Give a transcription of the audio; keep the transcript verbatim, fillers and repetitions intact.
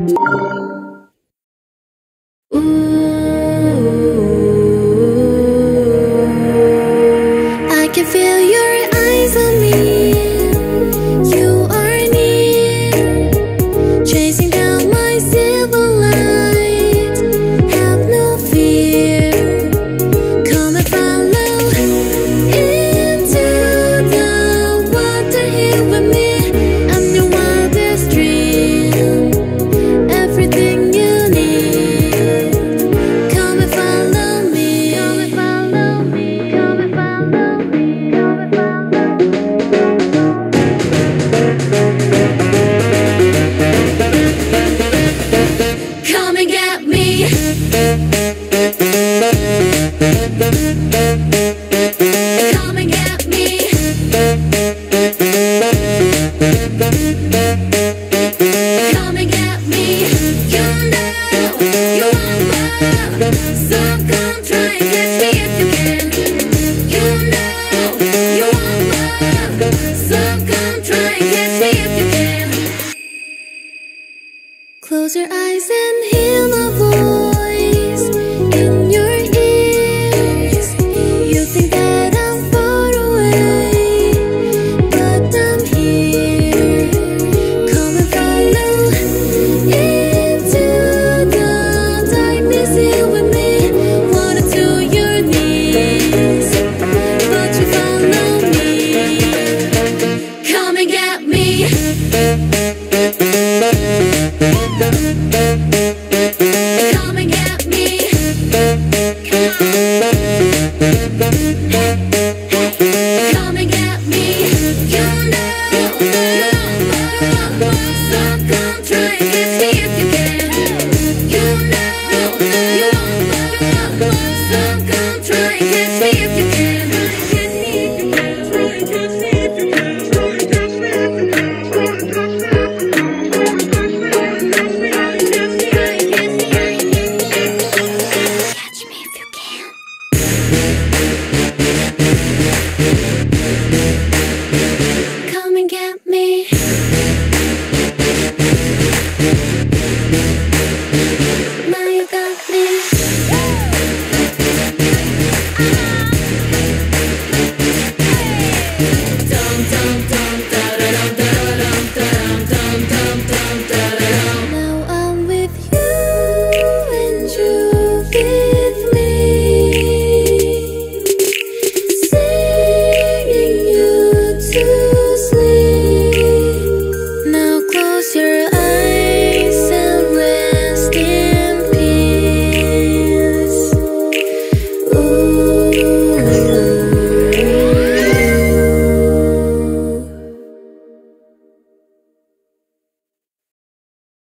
I can feel your eyes on me. You are near, chasing down my silver light. Have no fear, come and follow into the water here with me. I'm your wildest dream, everything you need. Come and follow me, come and follow me, come and follow me, come and follow me. Come and get me. Come and get me. Come and get me. You know you want love, so come try and catch me if you can. You know you want love, so come try and catch me if you can. Close your eyes and hear